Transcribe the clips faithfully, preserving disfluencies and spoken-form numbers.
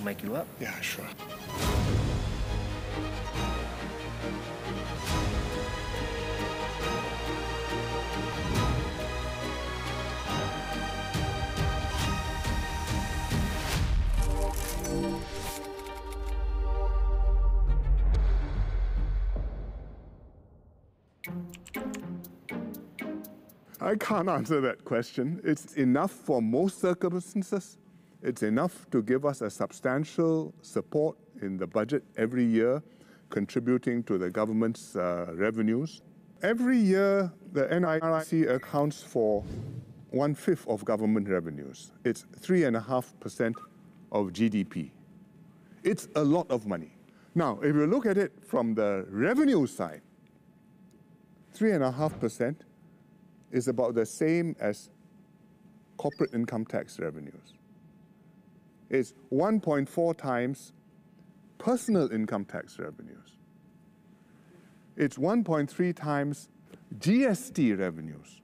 mic you up? Yeah, sure. I can't answer that question. It's enough for most circumstances. It's enough to give us a substantial support in the budget every year, contributing to the government's uh, revenues. Every year, the N I R C accounts for one-fifth of government revenues. It's three and a half percent of G D P. It's a lot of money. Now, if you look at it from the revenue side, three and a half percent is about the same as corporate income tax revenues. It's one point four times personal income tax revenues. It's one point three times G S T revenues.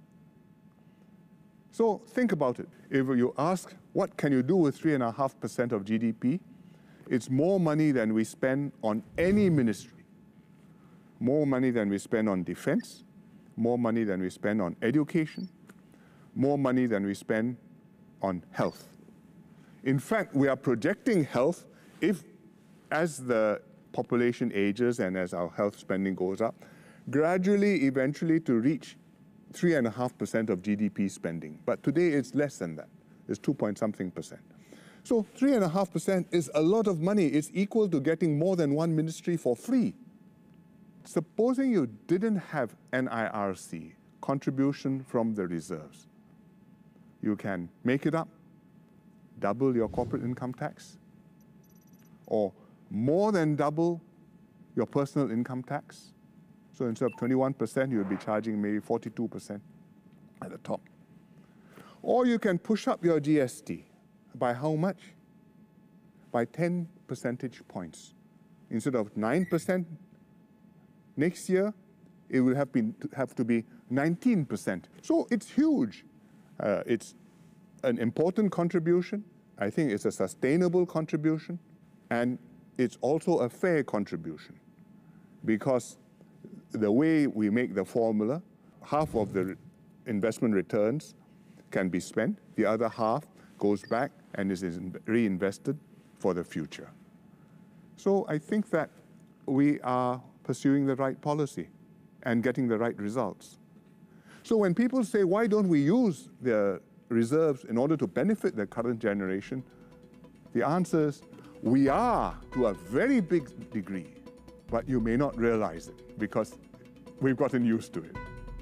So think about it. If you ask, what can you do with three and a half percent of G D P? It's more money than we spend on any ministry. More money than we spend on defense, more money than we spend on education, more money than we spend on health. In fact, we are projecting health, if, as the population ages and as our health spending goes up, gradually, eventually to reach three and a half percent of G D P spending. But today it's less than that. It's two point something percent. So three and a half percent is a lot of money. It's equal to getting more than one ministry for free. Supposing you didn't have N I R C, contribution from the reserves, you can make it up, double your corporate income tax, or more than double your personal income tax. So instead of twenty-one percent, you'll be charging maybe forty-two percent at the top. Or you can push up your G S T. By how much? By ten percentage points. Instead of nine percent, next year, it will have, been, have to be nineteen percent. So it's huge. Uh, it's an important contribution. I think it's a sustainable contribution. And it's also a fair contribution. Because the way we make the formula, half of the investment returns can be spent. The other half goes back and is reinvested for the future. So I think that we are pursuing the right policy and getting the right results. So when people say, why don't we use the reserves in order to benefit the current generation, the answer is, we are to a very big degree, but you may not realize it because we've gotten used to it.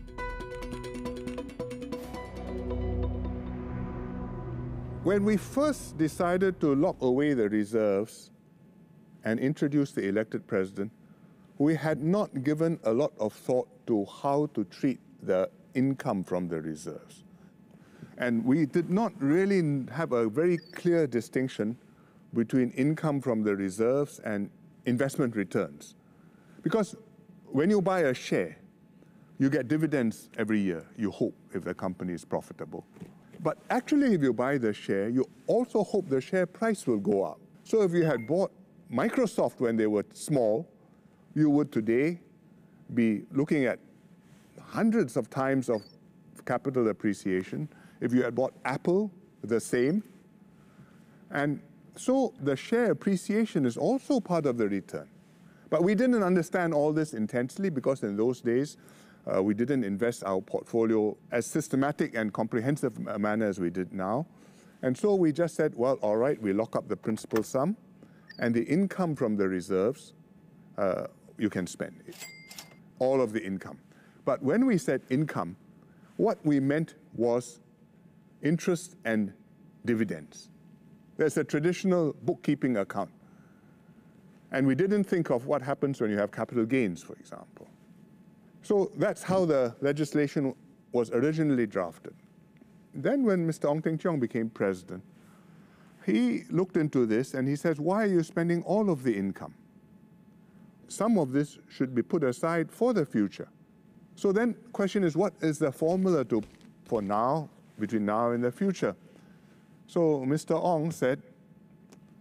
When we first decided to lock away the reserves and introduce the elected president, we had not given a lot of thought to how to treat the income from the reserves. And we did not really have a very clear distinction between income from the reserves and investment returns. Because when you buy a share, you get dividends every year, you hope, if the company is profitable. But actually, if you buy the share, you also hope the share price will go up. So if you had bought Microsoft when they were small, you would today be looking at hundreds of times of capital appreciation. If you had bought Apple, the same. And so the share appreciation is also part of the return. But we didn't understand all this intensely because in those days, uh, we didn't invest our portfolio as systematic and comprehensive a manner as we did now. And so we just said, well, all right, we lock up the principal sum, and the income from the reserves, uh, you can spend it, all of the income. But when we said income, what we meant was interest and dividends. There's a traditional bookkeeping account. And we didn't think of what happens when you have capital gains, for example. So that's how the legislation was originally drafted. Then when Mister Ong Teng Cheong became president, he looked into this and he says, why are you spending all of the income? Some of this should be put aside for the future. So then the question is, what is the formula to, for now, between now and the future? So Mister Ong said,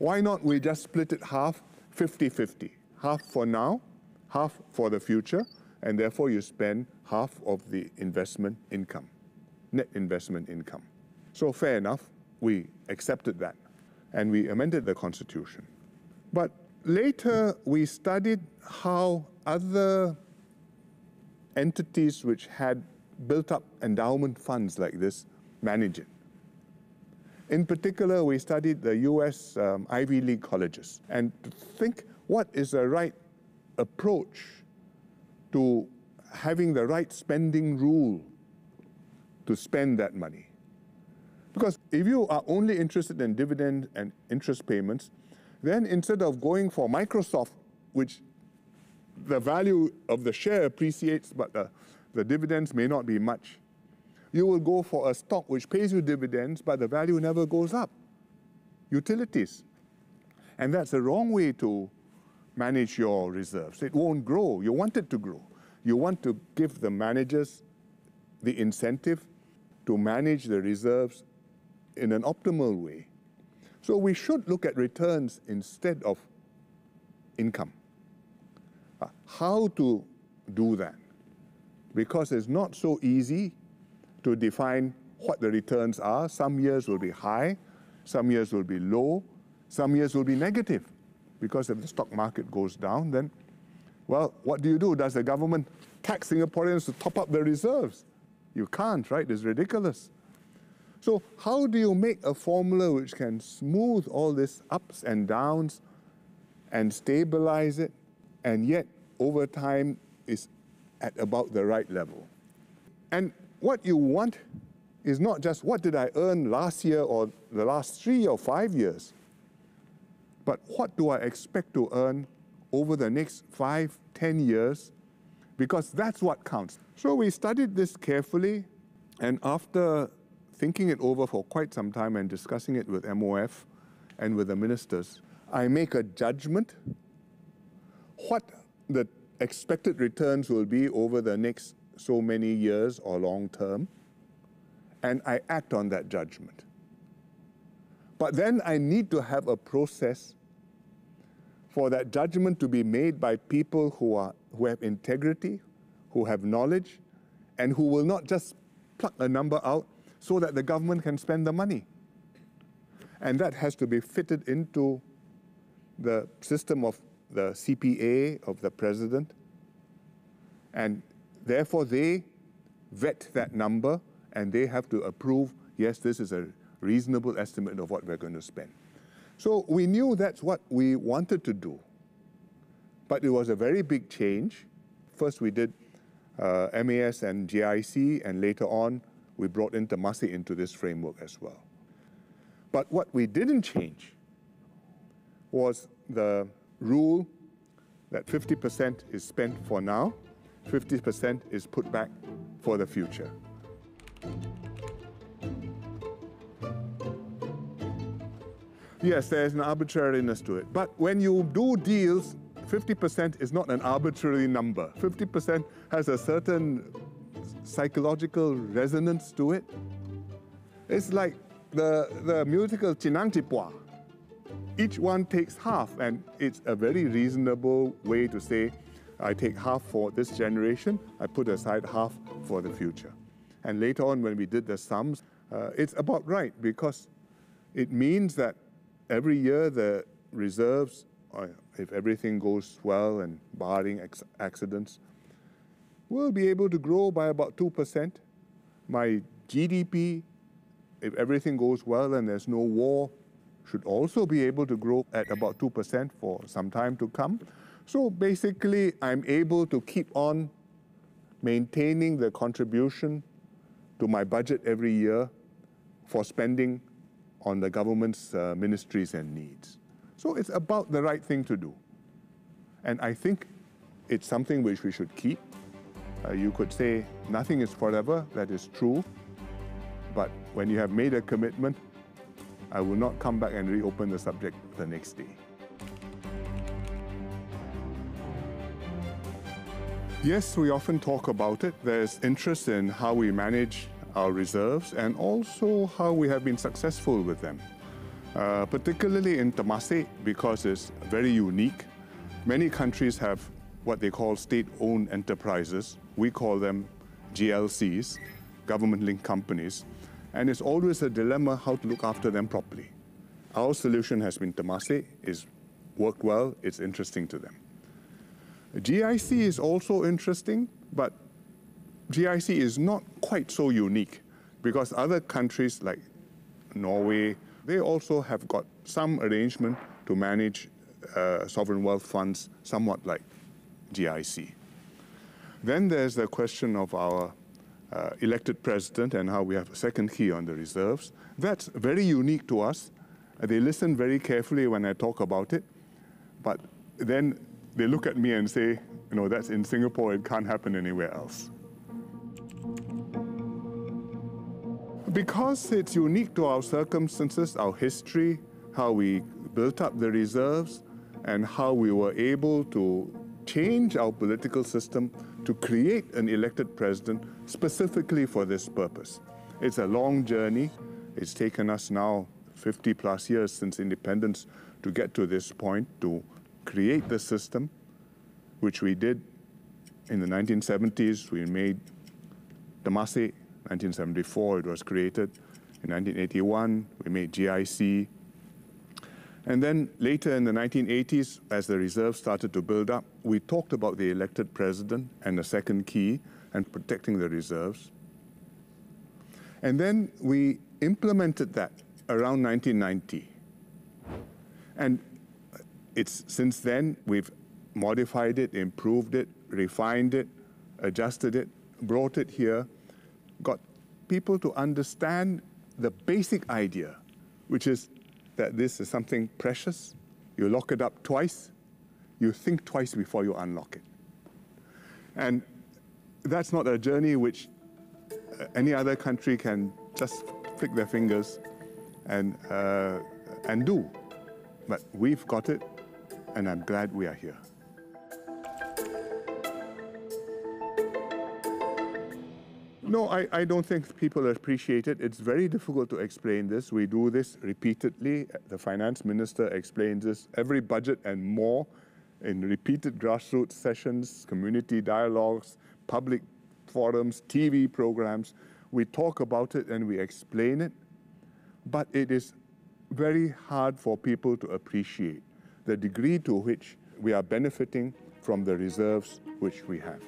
why not we just split it half, fifty fifty? Half for now, half for the future, and therefore you spend half of the investment income, net investment income. So fair enough, we accepted that, and we amended the Constitution. But later we studied how other entities which had built up endowment funds like this manage it. In particular, we studied the U S um, Ivy League colleges and to think what is the right approach to having the right spending rule to spend that money. Because if you are only interested in dividend and interest payments, then instead of going for Microsoft, which the value of the share appreciates, but the, the dividends may not be much, you will go for a stock which pays you dividends, but the value never goes up. Utilities. And that's the wrong way to manage your reserves. It won't grow. You want it to grow. You want to give the managers the incentive to manage the reserves in an optimal way. So we should look at returns instead of income. Uh, how to do that? Because it's not so easy to define what the returns are. Some years will be high, some years will be low, some years will be negative. Because if the stock market goes down, then, well, what do you do? Does the government tax Singaporeans to top up their reserves? You can't, right? It's ridiculous. So how do you make a formula which can smooth all this ups and downs and stabilize it, and yet over time is at about the right level? And what you want is not just what did I earn last year or the last three or five years, but what do I expect to earn over the next five, ten years, because that's what counts. So we studied this carefully, and after thinking it over for quite some time and discussing it with M O F and with the ministers, I make a judgment what the expected returns will be over the next so many years or long term, and I act on that judgment. But then I need to have a process for that judgment to be made by people who are who have integrity, who have knowledge, and who will not just pluck a number out so that the government can spend the money. And that has to be fitted into the system of the C P A of the president. And therefore, they vet that number and they have to approve, yes, this is a reasonable estimate of what we're going to spend. So we knew that's what we wanted to do. But it was a very big change. First, we did uh, M A S and J I C, and later on, we brought in Temasek into this framework as well. But what we didn't change was the rule that fifty percent is spent for now, fifty percent is put back for the future. Yes, there's an arbitrariness to it. But when you do deals, fifty percent is not an arbitrary number. fifty percent has a certain psychological resonance to it. It's like the, the musical Chinang Chipua. Each one takes half, and it's a very reasonable way to say, I take half for this generation, I put aside half for the future. And later on, when we did the sums, uh, it's about right, because it means that every year the reserves, uh, if everything goes well and barring accidents, will be able to grow by about two percent. My G D P, if everything goes well and there's no war, should also be able to grow at about two percent for some time to come. So basically, I'm able to keep on maintaining the contribution to my budget every year for spending on the government's uh, ministries and needs. So it's about the right thing to do. And I think it's something which we should keep. Uh, you could say nothing is forever, that is true. But when you have made a commitment, I will not come back and reopen the subject the next day. Yes, we often talk about it. There's interest in how we manage our reserves and also how we have been successful with them. uh, particularly in Temasek because it's very unique. Many countries have what they call state-owned enterprises. We call them G L Cs, government-linked companies, and it's always a dilemma how to look after them properly. Our solution has been Temasek, it's worked well, it's interesting to them. G I C is also interesting, but G I C is not quite so unique because other countries like Norway, they also have got some arrangement to manage uh, sovereign wealth funds, somewhat like G I C. Then there's the question of our uh, elected president and how we have a second key on the reserves. That's very unique to us. They listen very carefully when I talk about it, but then they look at me and say, you know, that's in Singapore, it can't happen anywhere else. Because it's unique to our circumstances, our history, how we built up the reserves, and how we were able to change our political system to create an elected president specifically for this purpose. It's a long journey. It's taken us now fifty plus years since independence to get to this point, to create the system, which we did in the nineteen seventies. We made Temasek. nineteen seventy-four it was created. In nineteen eighty-one, we made G I C. And then later in the nineteen eighties, as the reserve started to build up, we talked about the elected president and the second key and protecting the reserves. And then we implemented that around nineteen ninety. And it's since then we've modified it, improved it, refined it, adjusted it, brought it here, got people to understand the basic idea, which is that this is something precious. You lock it up twice, you think twice before you unlock it. And that's not a journey which any other country can just flick their fingers and, uh, and do. But we've got it, and I'm glad we are here. No, I, I don't think people appreciate it. It's very difficult to explain this. We do this repeatedly. The finance minister explains this every budget and more in repeated grassroots sessions, community dialogues, public forums, T V programs. We talk about it and we explain it, but it is very hard for people to appreciate the degree to which we are benefiting from the reserves which we have.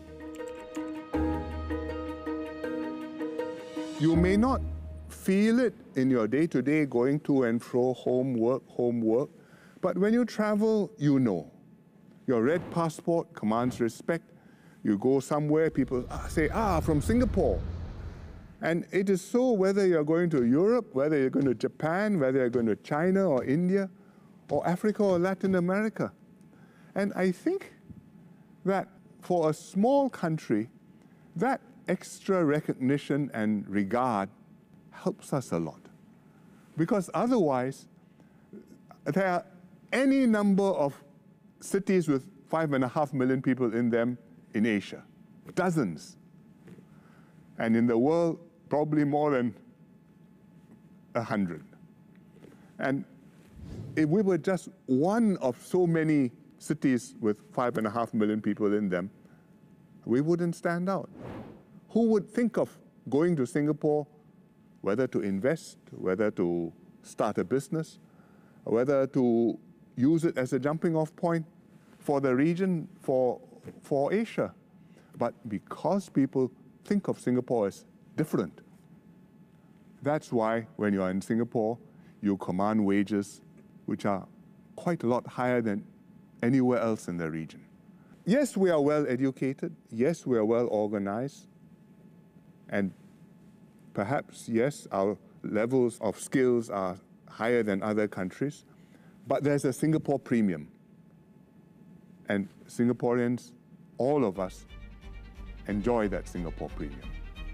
You may not feel it in your day-to-day going to and fro, homework, homework, but when you travel, you know. Your red passport commands respect. You go somewhere, people say, ah, from Singapore. And it is so whether you're going to Europe, whether you're going to Japan, whether you're going to China or India, or Africa or Latin America. And I think that for a small country, that extra recognition and regard helps us a lot. Because otherwise, there are any number of cities with five and a half million people in them in Asia, dozens. And in the world, probably more than a hundred. And if we were just one of so many cities with five and a half million people in them, we wouldn't stand out. Who would think of going to Singapore, whether to invest, whether to start a business, whether to use it as a jumping off point for the region, for, for Asia? But because people think of Singapore as different, that's why when you are in Singapore, you command wages which are quite a lot higher than anywhere else in the region. Yes, we are well educated. Yes, we are well organized. And perhaps, yes, our levels of skills are higher than other countries, but there's a Singapore premium. And Singaporeans, all of us, enjoy that Singapore premium.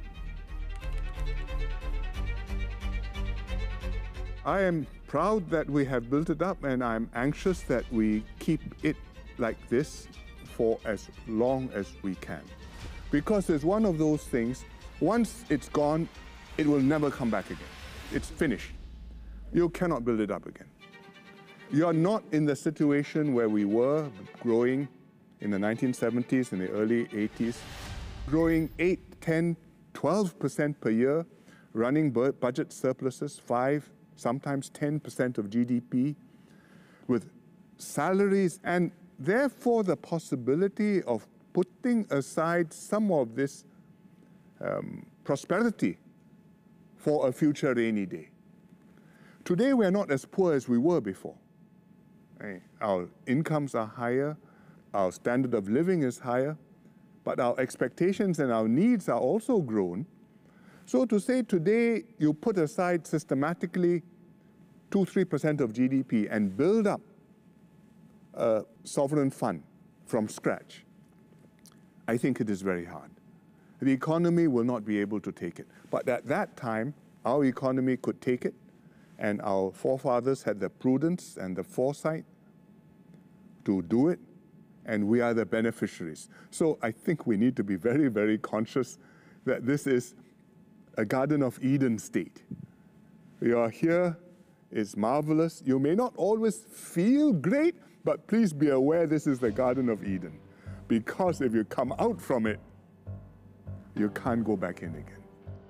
I am proud that we have built it up, and I'm anxious that we keep it like this for as long as we can. Because it's one of those things, once it's gone, it will never come back again. It's finished. you cannot build it up again. You're not in the situation where we were growing in the nineteen seventies, in the early eighties, growing eight, ten, twelve percent per year, running budget surpluses, five, sometimes ten percent of G D P, with salaries, and therefore the possibility of putting aside some of this um, prosperity for a future rainy day. Today, we're not as poor as we were before. Our incomes are higher, our standard of living is higher, but our expectations and our needs are also grown. So to say today you put aside systematically two, three percent of G D P and build up a sovereign fund from scratch, I think it is very hard. The economy will not be able to take it. But at that time, our economy could take it, and our forefathers had the prudence and the foresight to do it, and we are the beneficiaries. So I think we need to be very, very conscious that this is a Garden of Eden state. You are here, it's marvelous. You may not always feel great, but please be aware this is the Garden of Eden. Because if you come out from it, you can't go back in again.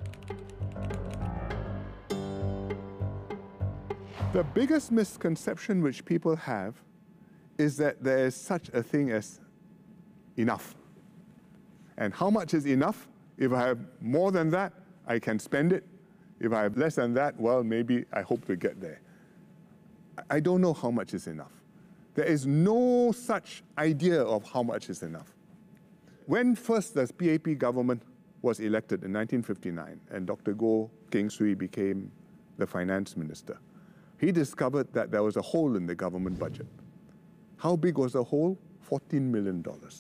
The biggest misconception which people have is that there is such a thing as enough. And how much is enough? If I have more than that, I can spend it. If I have less than that, well, maybe I hope to get there. I don't know how much is enough. There is no such idea of how much is enough. When first the P A P government was elected in nineteen fifty-nine, and Doctor Goh Keng Swee became the finance minister, he discovered that there was a hole in the government budget. How big was the hole? fourteen million dollars.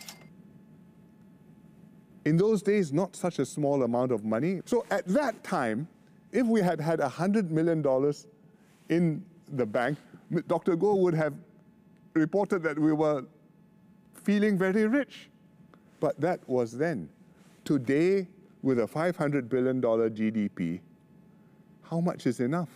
In those days, not such a small amount of money. So at that time, if we had had one hundred million dollars in the bank, Doctor Goh would have reported that we were feeling very rich. But that was then. Today, with a five hundred billion dollars G D P, how much is enough?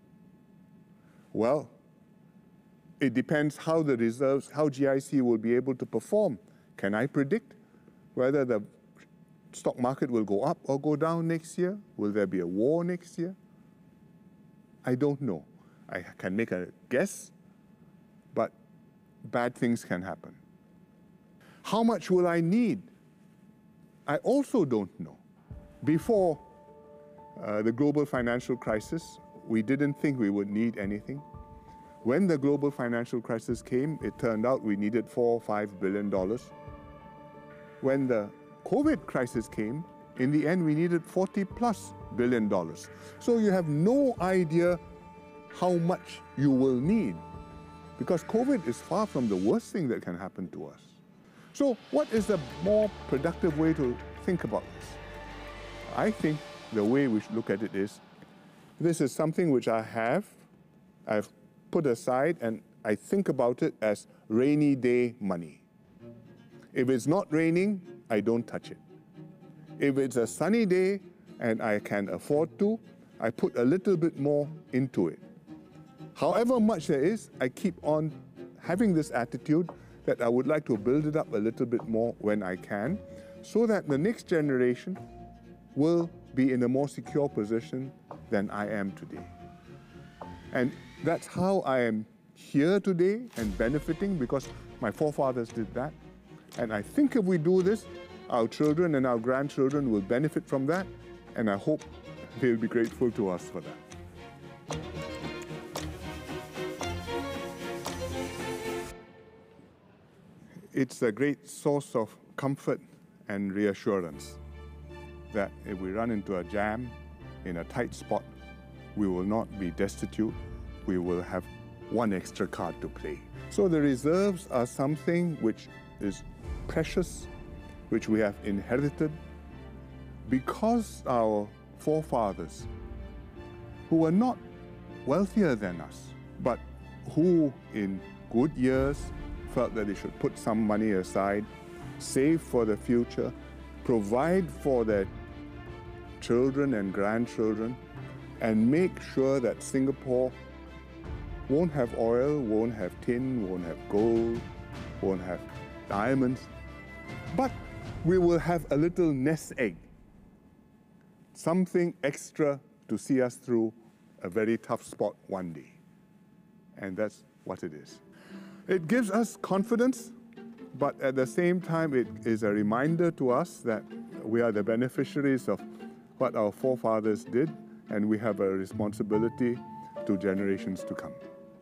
Well, it depends how the reserves, how G I C will be able to perform. Can I predict whether the stock market will go up or go down next year? Will there be a war next year? I don't know. I can make a guess, but bad things can happen. How much will I need? I also don't know. Before uh, the global financial crisis, we didn't think we would need anything. When the global financial crisis came, it turned out we needed four or five billion dollars. When the COVID crisis came, in the end, we needed forty plus billion dollars. So you have no idea how much you will need, because COVID is far from the worst thing that can happen to us. So what is the more productive way to think about this? I think the way we should look at it is, this is something which I have, I've put aside, and I think about it as rainy day money. If it's not raining, I don't touch it. If it's a sunny day and I can afford to, I put a little bit more into it. However much there is, I keep on having this attitude that I would like to build it up a little bit more when I can, so that the next generation will be in a more secure position than I am today. And that's how I am here today and benefiting, because my forefathers did that. And I think if we do this, our children and our grandchildren will benefit from that, and I hope they'll be grateful to us for that. It's a great source of comfort and reassurance that if we run into a jam in a tight spot, we will not be destitute. We will have one extra card to play. So the reserves are something which is precious, which we have inherited because our forefathers, who were not wealthier than us, but who in good years felt that they should put some money aside, save for the future, provide for their children and grandchildren, and make sure that Singapore won't have oil, won't have tin, won't have gold, won't have diamonds, but we will have a little nest egg, something extra to see us through a very tough spot one day. And that's what it is. It gives us confidence, but at the same time, it is a reminder to us that we are the beneficiaries of what our forefathers did, and we have a responsibility to generations to come.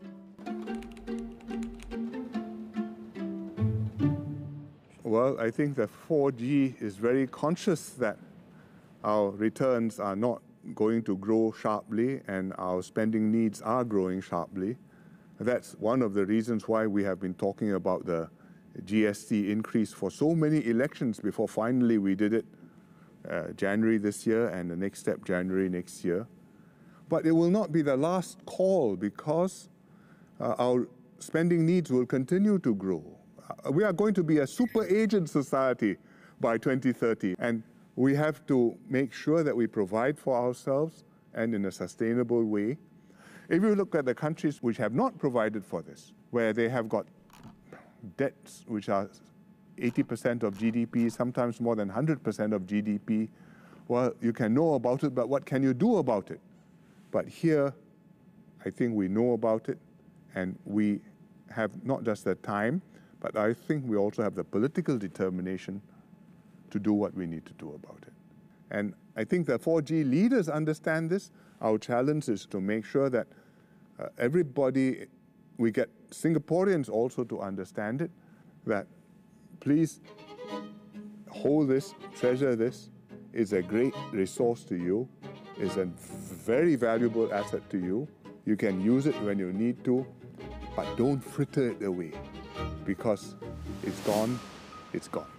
Well, I think the four G is very conscious that our returns are not going to grow sharply and our spending needs are growing sharply. That's one of the reasons why we have been talking about the G S T increase for so many elections before finally we did it uh, January this year and the next step January next year. But it will not be the last call because uh, our spending needs will continue to grow. Uh, we are going to be a super aged society by twenty thirty, and we have to make sure that we provide for ourselves and in a sustainable way. If you look at the countries which have not provided for this, where they have got debts which are eighty percent of G D P, sometimes more than one hundred percent of G D P, well, you can know about it, but what can you do about it? But here, I think we know about it, and we have not just the time, but I think we also have the political determination to do what we need to do about it. And I think the four G leaders understand this. Our challenge is to make sure that uh, everybody, we get Singaporeans also to understand it, that please hold this, treasure this. It's a great resource to you. It's a very valuable asset to you. You can use it when you need to, but don't fritter it away because it's gone, it's gone.